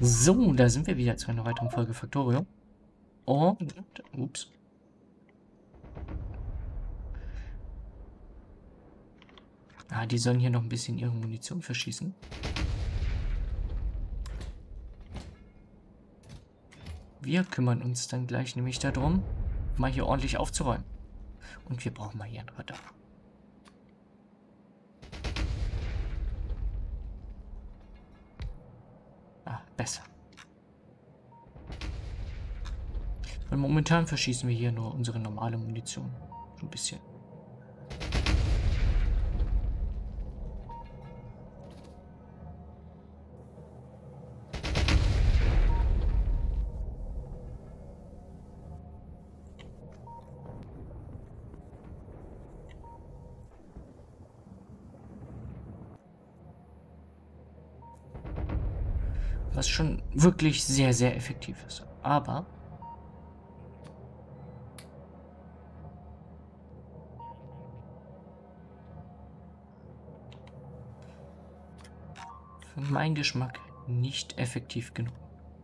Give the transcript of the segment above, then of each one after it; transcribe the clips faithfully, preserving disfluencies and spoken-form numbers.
So, da sind wir wieder zu einer weiteren Folge Factorio. Und, ups. Ah, die sollen hier noch ein bisschen ihre Munition verschießen. Wir kümmern uns dann gleich nämlich darum, mal hier ordentlich aufzuräumen. Und wir brauchen mal hier ein Radar. Ah, besser. Weil momentan verschießen wir hier nur unsere normale Munition. So ein bisschen. Was schon wirklich sehr, sehr effektiv ist. Aber für meinen Geschmack nicht effektiv genug.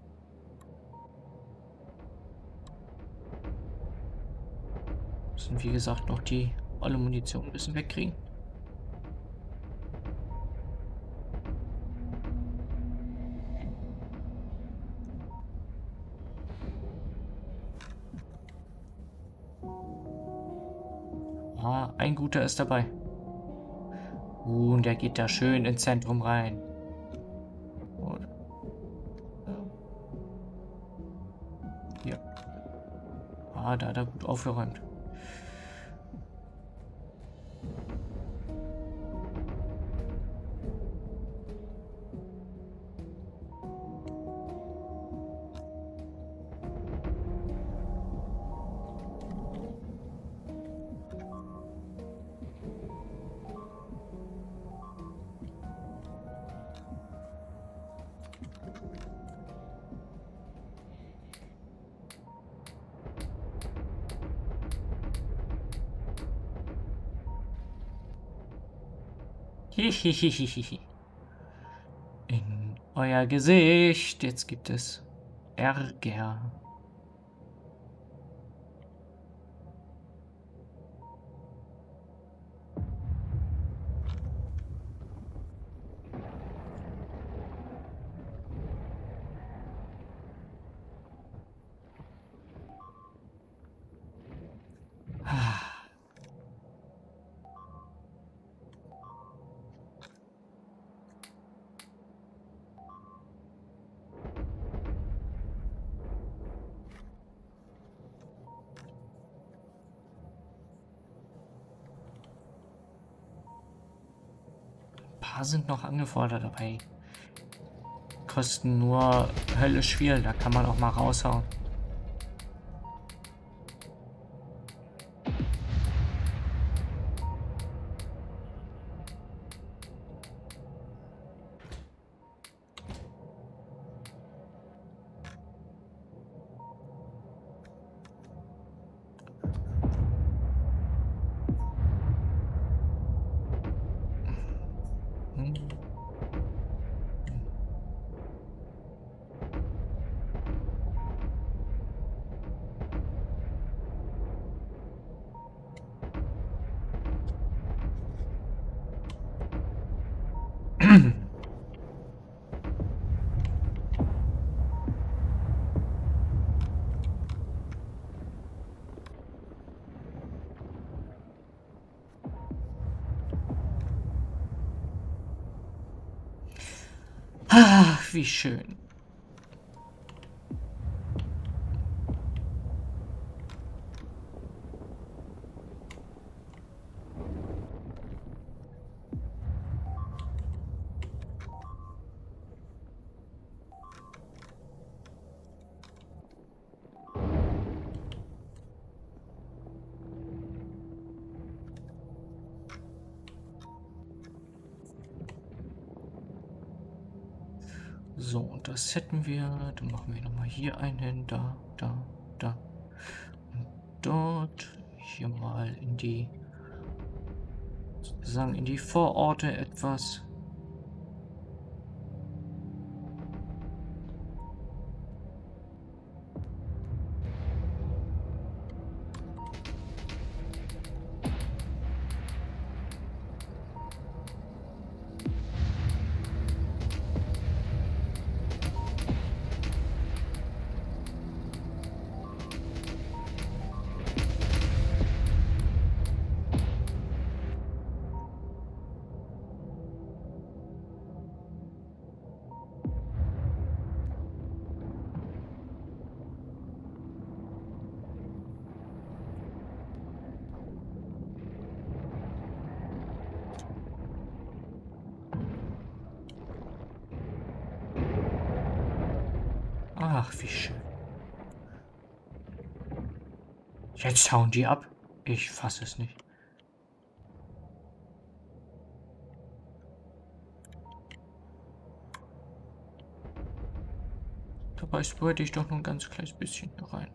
Müssen wie gesagt noch die alle Munition ein bisschen wegkriegen. Ah, ein guter ist dabei. Uh, und der geht da schön ins Zentrum rein. Und, ja. Ah, da hat er gut aufgeräumt. Hihihihihi. In euer Gesicht. Jetzt gibt es Ärger. Ein paar sind noch angefordert dabei. Kosten nur höllisch viel, da kann man auch mal raushauen. Hm. Ach, wie schön. So, und das hätten wir. Dann machen wir nochmal hier einen, da, da, da. Und dort. Hier mal in die, sozusagen in die Vororte etwas. Ach, wie schön. Jetzt hauen die ab. Ich fasse es nicht. Dabei wollte ich doch nur ein ganz kleines bisschen hier rein.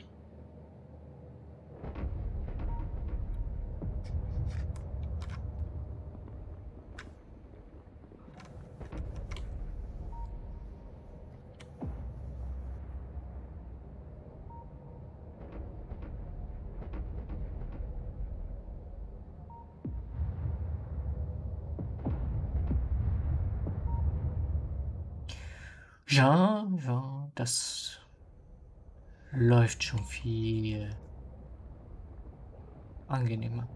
Ja, ja, das läuft schon viel angenehmer.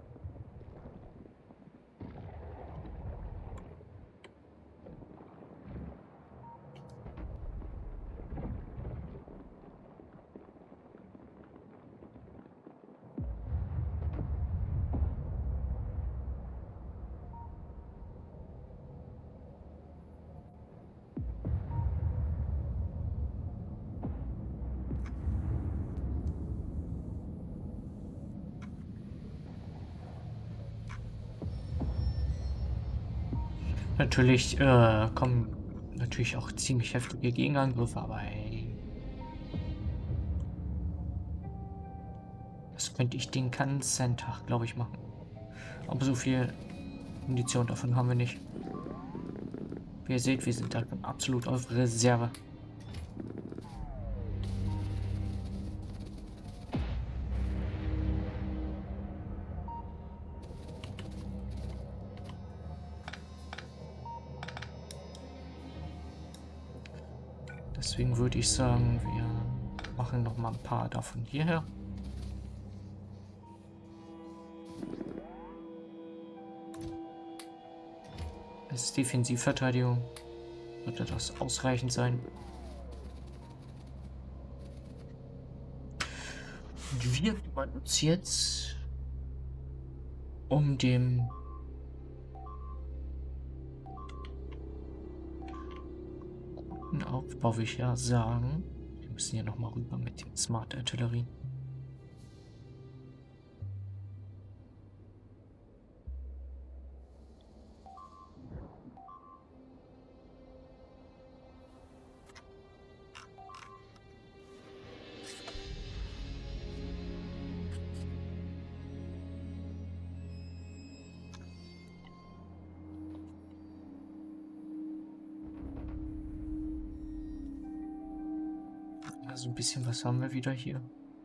Natürlich äh, kommen natürlich auch ziemlich heftige Gegenangriffe, aber ey, das könnte ich den ganzen Tag, glaube ich, machen. Aber so viel Munition davon haben wir nicht. Wie ihr seht, wir sind halt absolut auf Reserve. Deswegen würde ich sagen, wir machen noch mal ein paar davon hierher. Als Defensivverteidigung sollte das ausreichend sein. Und wir kümmern uns jetzt um den guten Aufbau, würde ich ja sagen. Wir müssen hier noch mal rüber mit den Smart Artillerie. Also ein bisschen was haben wir wieder hier.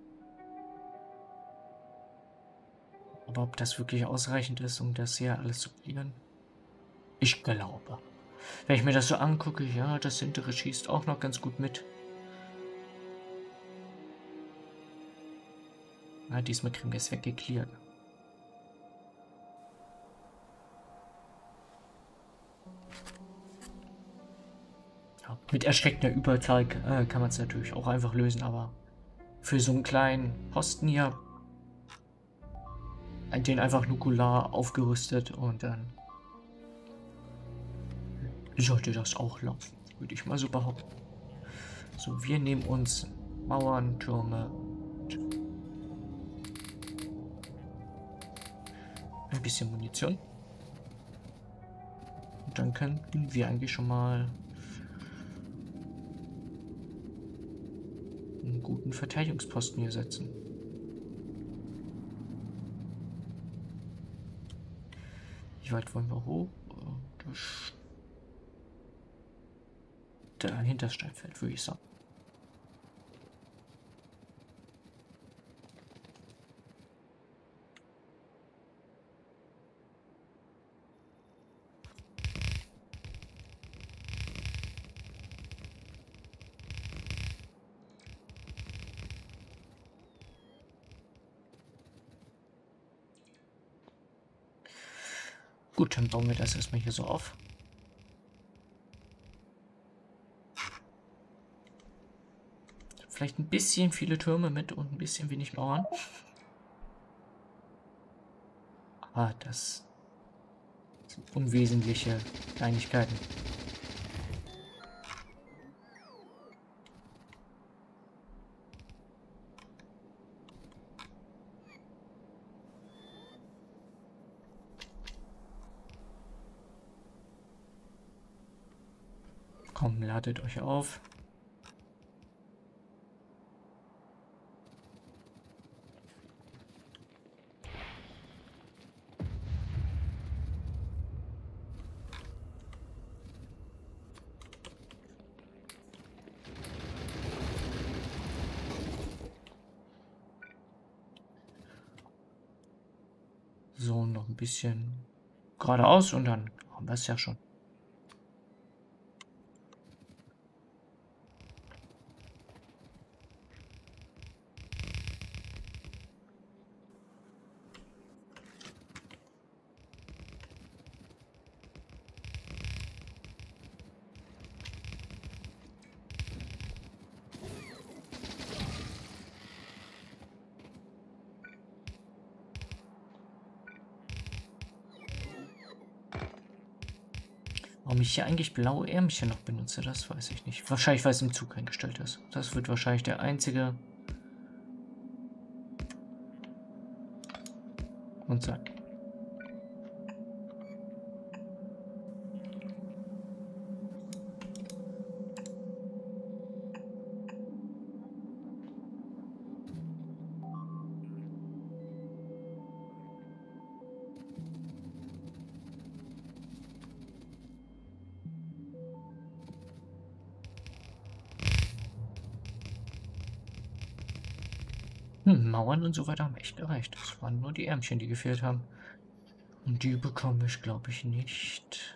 Aber ob das wirklich ausreichend ist, um das hier alles zu klären? Ich glaube. Wenn ich mir das so angucke, ja, das hintere schießt auch noch ganz gut mit. Na, diesmal kriegen wir es weggeklärt. Ja, mit erschreckender Überzahl äh, kann man es natürlich auch einfach lösen, aber für so einen kleinen Posten hier, den einfach nukular aufgerüstet und dann sollte das auch laufen, würde ich mal so behaupten. So, wir nehmen uns Mauern, Türme und ein bisschen Munition. Und dann könnten wir eigentlich schon mal einen guten Verteidigungsposten hier setzen. Wie weit wollen wir hoch? Dahinter Steinfeld, würde ich sagen. Gut, dann bauen wir das erstmal hier so auf. Vielleicht ein bisschen viele Türme mit und ein bisschen wenig Mauern. Aber das sind unwesentliche Kleinigkeiten. Komm, ladet euch auf. So, noch ein bisschen geradeaus und dann haben wir es ja schon. Warum ich hier eigentlich blaue Ärmchen noch benutze, das weiß ich nicht. Wahrscheinlich, weil es im Zug eingestellt ist. Das wird wahrscheinlich der einzige Grund sein. Hm, Mauern und so weiter haben echt gereicht. Es waren nur die Ärmchen, die gefehlt haben. Und die bekomme ich, glaube ich, nicht.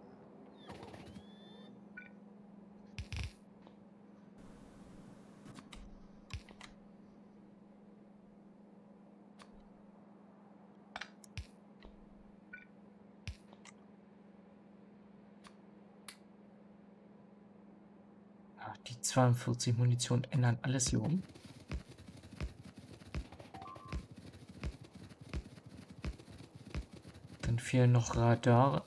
Ach, die zweiundvierzig Munition ändern alles hier um. Dann fehlen noch Radar.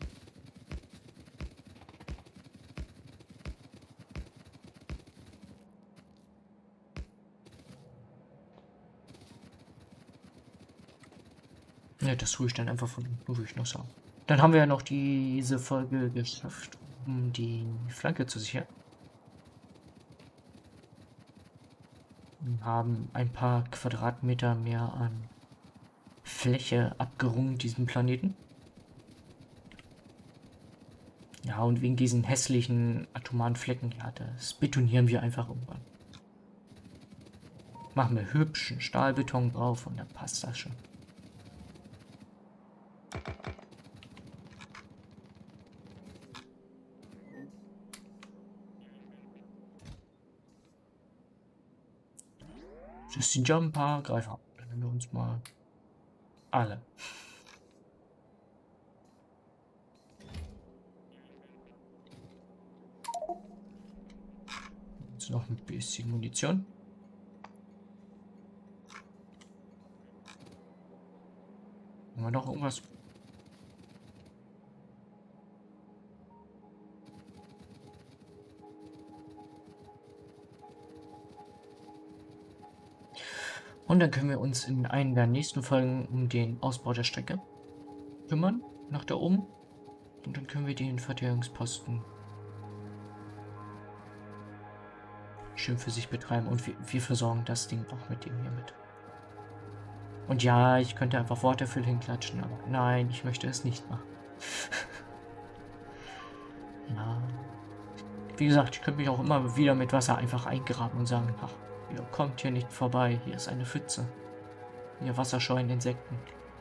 Ja, das tue ich dann einfach von unten, würde ich noch sagen. Dann haben wir ja noch diese Folge geschafft, um die Flanke zu sichern. Wir haben ein paar Quadratmeter mehr an Fläche abgerungen, diesen Planeten. Ja, und wegen diesen hässlichen atomaren Flecken, ja, das betonieren wir einfach irgendwann. Machen wir hübschen Stahlbeton drauf und dann passt das schon. Das sind ja ein paar Greifer. Dann nehmen wir uns mal alle. Jetzt noch ein bisschen Munition. Haben wir noch irgendwas? Und dann können wir uns in einer der nächsten Folgen um den Ausbau der Strecke kümmern, nach da oben. Und dann können wir den Verteidigungsposten schön für sich betreiben. Und wir, wir versorgen das Ding auch mit dem hier mit. Und ja, ich könnte einfach Waterfill hinklatschen, aber nein, ich möchte es nicht machen. Ja. Wie gesagt, ich könnte mich auch immer wieder mit Wasser einfach eingraben und sagen, ach, ihr kommt hier nicht vorbei, hier ist eine Pfütze. Hier wasserscheuen Insekten.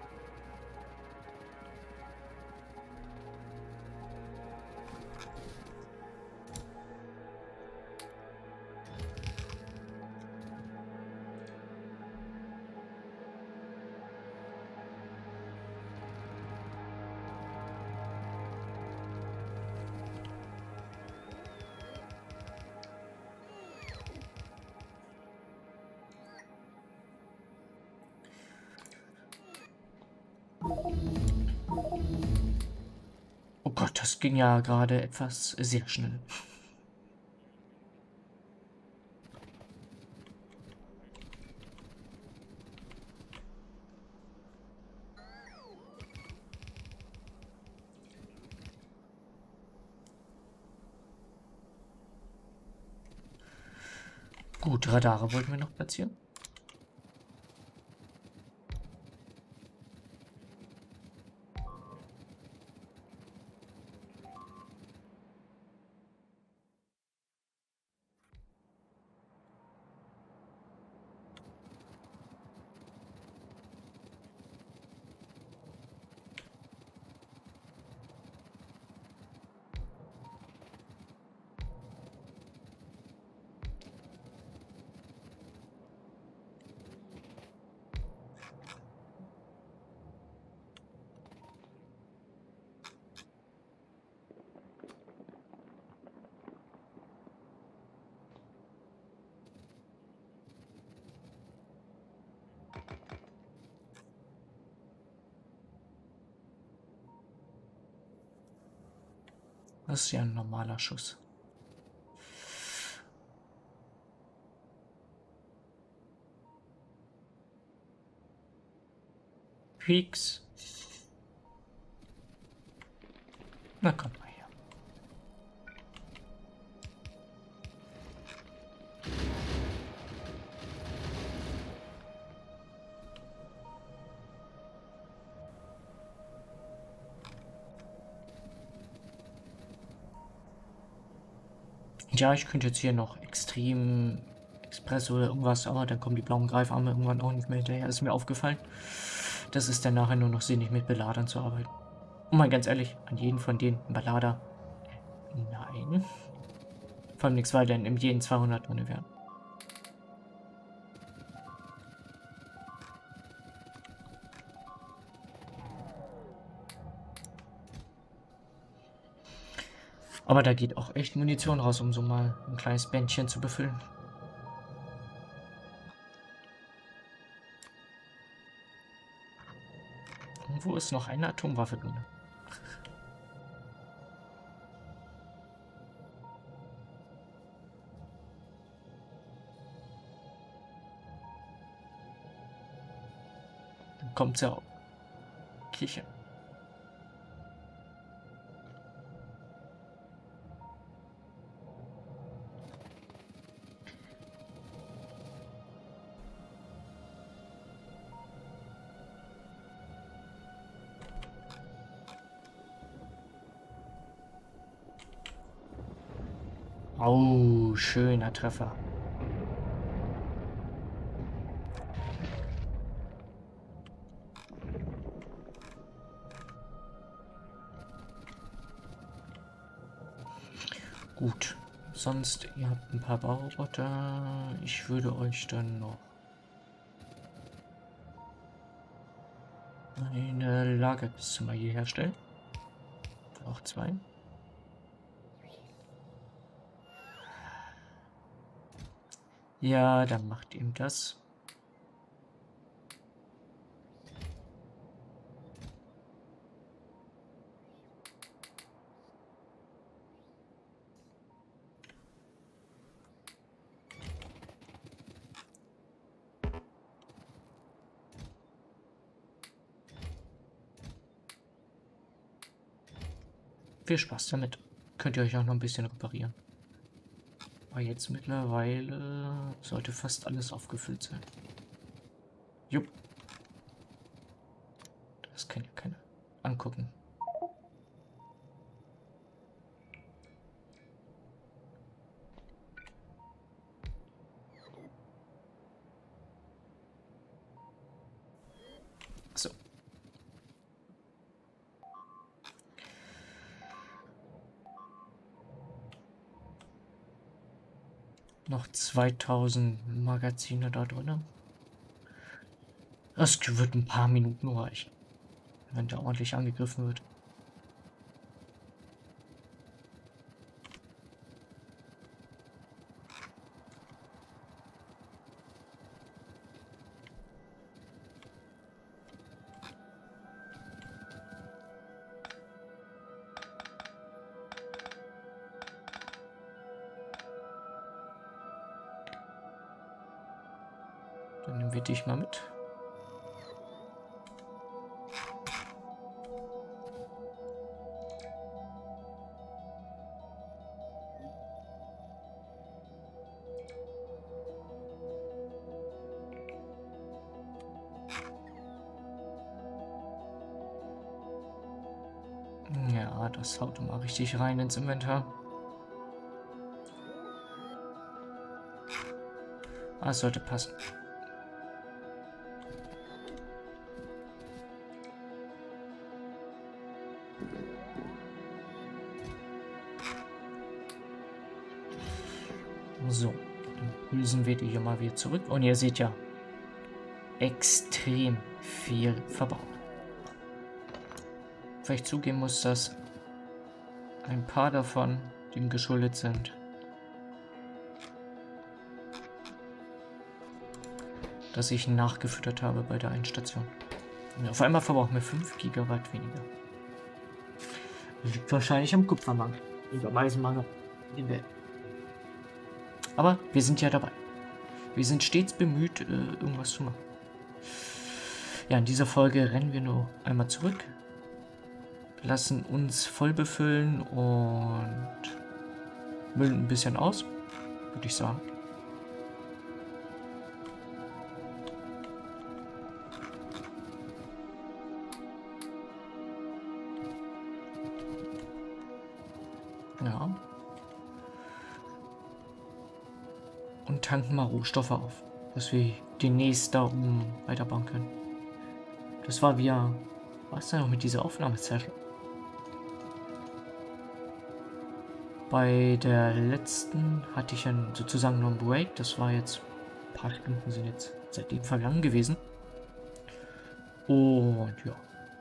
Oh Gott, das ging ja gerade etwas sehr schnell. Gut, Radare wollten wir noch platzieren. Das ist ja ein normaler Schuss. Peaks. Na komm mal her. Ja, ich könnte jetzt hier noch extrem Express oder irgendwas, aber dann kommen die blauen Greifarme irgendwann auch nicht mehr hinterher. Ist mir aufgefallen. Das ist dann nachher nur noch sinnig, mit Beladern zu arbeiten. Und mal ganz ehrlich, an jeden von denen ein Belader. Nein. Vor allem nichts weiter in jeden zweihundert ohne werden. Aber da geht auch echt Munition raus, um so mal ein kleines Bändchen zu befüllen. Irgendwo ist noch eine Atomwaffe drin. Dann kommt's ja auch. Kicher. Oh, schöner Treffer. Gut. Sonst, ihr habt ein paar Bauroboter. Ich würde euch dann noch eine Lagerkiste mal hier herstellen. Auch zwei. Ja, dann macht ihm das. Viel Spaß damit. Könnt ihr euch auch noch ein bisschen reparieren. Aber jetzt mittlerweile sollte fast alles aufgefüllt sein. Jupp. Das kann ja keiner angucken. So. Noch zweitausend Magazine da drin. Das wird ein paar Minuten reichen, wenn der ordentlich angegriffen wird. Dann nehmen wir dich mal mit. das haut mal richtig rein ins Inventar. Ah, es sollte passen. So, dann lösen wir die hier mal wieder zurück. Und ihr seht ja, extrem viel verbaut. Vielleicht zugeben muss, dass ein paar davon dem geschuldet sind, dass ich nachgefüttert habe bei der einen Station. Und auf einmal verbrauchen wir fünf Gigawatt weniger. Liegt wahrscheinlich am Kupfermangel. Über Eisenmangel. Aber wir sind ja dabei. Wir sind stets bemüht, irgendwas zu machen. Ja, in dieser Folge rennen wir nur einmal zurück, lassen uns voll befüllen und müllen ein bisschen aus, würde ich sagen. Ja. Und tanken mal Rohstoffe auf, dass wir demnächst da oben weiterbauen können. Das war wir. Was denn noch mit dieser Aufnahmesession? Bei der letzten hatte ich ja sozusagen noch einen Break. Das war jetzt ein paar Stunden sind jetzt seitdem vergangen gewesen. Und ja.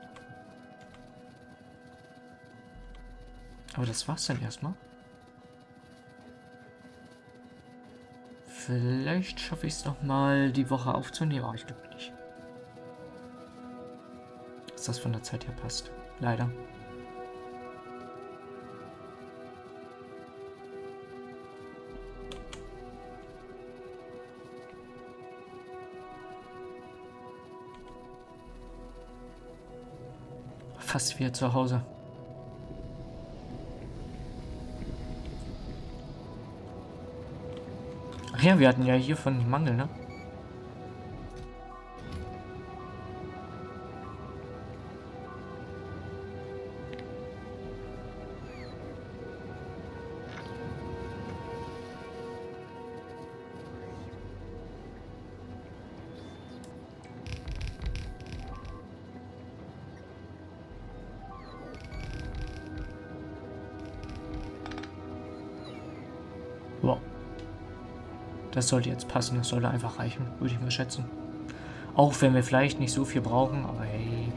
Aber das war's dann erstmal. Vielleicht schaffe ich es noch mal die Woche aufzunehmen, aber ich glaube nicht. Dass das von der Zeit her passt. Leider. Fast wieder zu Hause. Ach ja, wir hatten ja hier von Mangel, ne? Wow. Das sollte jetzt passen, das sollte einfach reichen, würde ich mal schätzen. Auch wenn wir vielleicht nicht so viel brauchen, aber hey.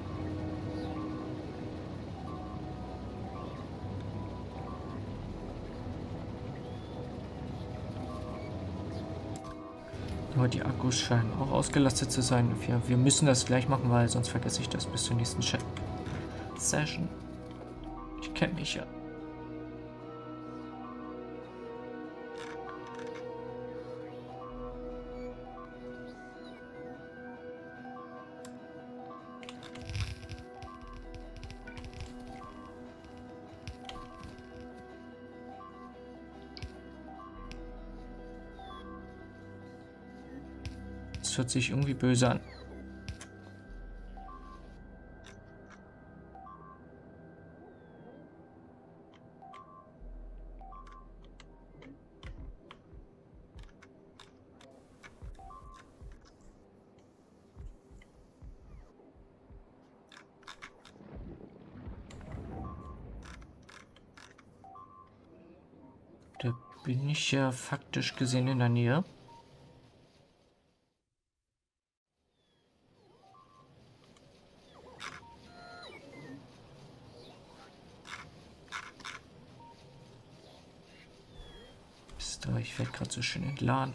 Nur die Akkus scheinen auch ausgelastet zu sein. Wir, wir müssen das gleich machen, weil sonst vergesse ich das bis zur nächsten Chat Session. Ich kenne mich ja. Das hört sich irgendwie böse an. Da bin ich ja faktisch gesehen in der Nähe. Ich werde gerade so schön entladen.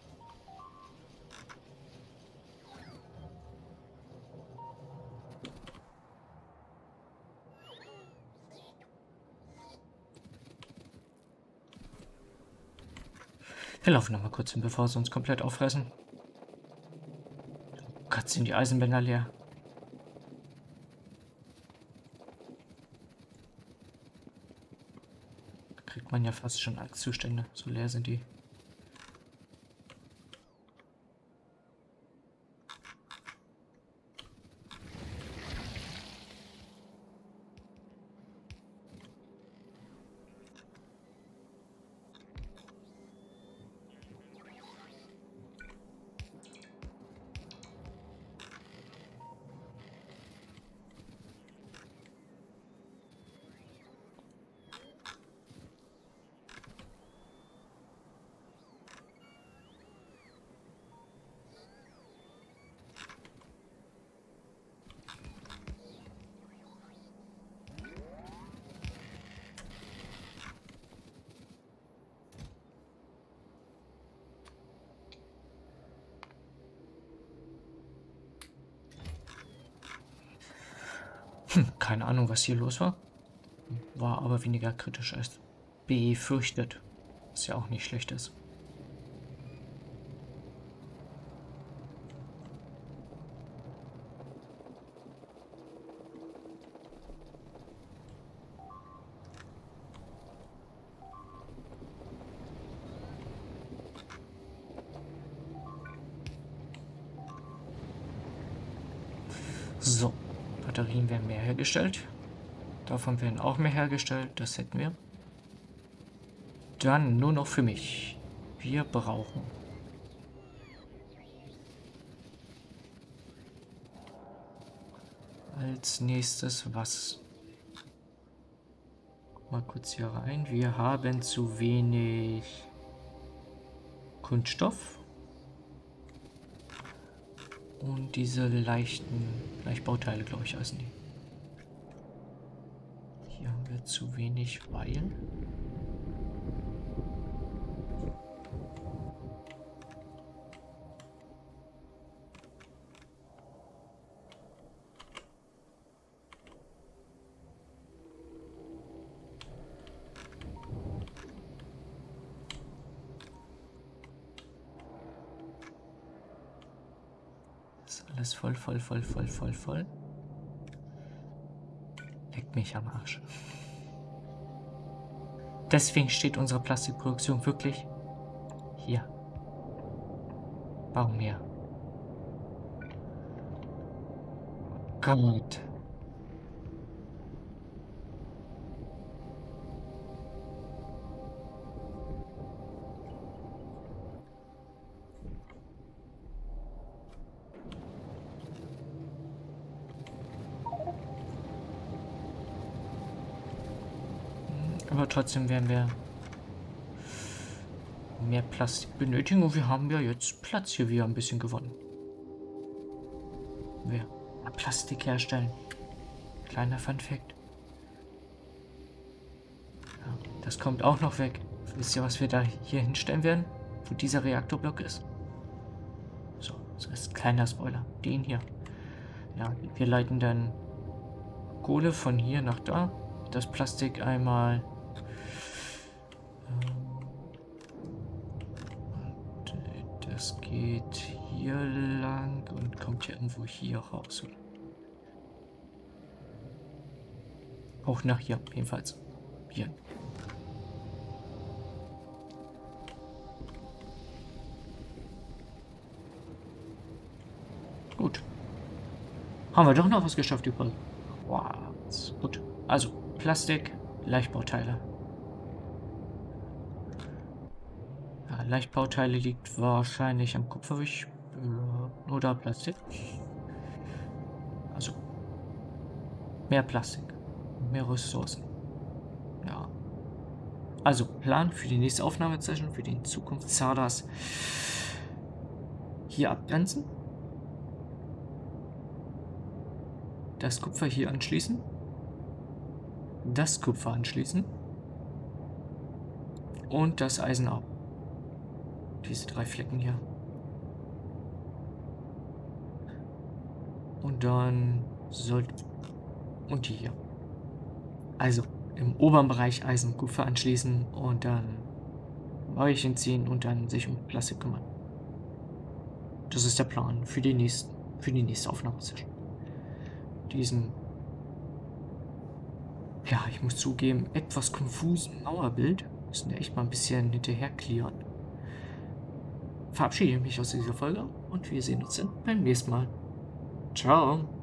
Wir laufen noch mal kurz hin, bevor sie uns komplett auffressen. Oh Gott, sind die Eisenbänder leer. Da kriegt man ja fast schon Angstzustände. So leer sind die. Keine Ahnung, was hier los war. War aber weniger kritisch als befürchtet. Was ja auch nicht schlecht ist. So, Batterien werden mehr hergestellt. Davon werden auch mehr hergestellt. Das hätten wir. Dann nur noch für mich. Wir brauchen als nächstes was? Mal kurz hier rein. Wir haben zu wenig Kunststoff. Und diese leichten Leichtbauteile, glaube ich, heißen die. Hier haben wir zu wenig, weil... Alles voll, voll, voll, voll, voll, voll. Leckt mich am Arsch. Deswegen steht unsere Plastikproduktion wirklich hier. Warum mehr? Gott. Aber trotzdem werden wir mehr Plastik benötigen und wir haben ja jetzt Platz hier wieder ein bisschen gewonnen. Wir Plastik herstellen. Kleiner Funfact. Ja, das kommt auch noch weg. Wisst ihr, was wir da hier hinstellen werden? Wo dieser Reaktorblock ist? So, das ist ein kleiner Spoiler. Den hier. Ja, wir leiten dann Kohle von hier nach da. Das Plastik einmal... Das geht hier lang und kommt ja irgendwo hier raus. Auch nach hier, jedenfalls. Hier. Gut. Haben wir doch noch was geschafft übrigens. Wow. Gut. Also, Plastik, Leichtbauteile. Leichtbauteile liegt wahrscheinlich am Kupferwisch äh, oder Plastik. Also mehr Plastik, mehr Ressourcen. Ja. Also Plan für die nächste Aufnahmesession, für den Zukunfts-Zardas. Hier abgrenzen. Das Kupfer hier anschließen. Das Kupfer anschließen. Und das Eisen auch. Diese drei Flecken hier. Und dann sollte... Und die hier. Also im oberen Bereich Eisen und Kupfer anschließen und dann Weichen ziehen und dann sich um Plastik kümmern. Das ist der Plan für die, nächsten, für die nächste Aufnahmesession. Diesen... Ja, ich muss zugeben, etwas konfusen Mauerbild müssen wir echt mal ein bisschen hinterher klären. Verabschiede mich aus dieser Folge und wir sehen uns dann beim nächsten Mal. Ciao!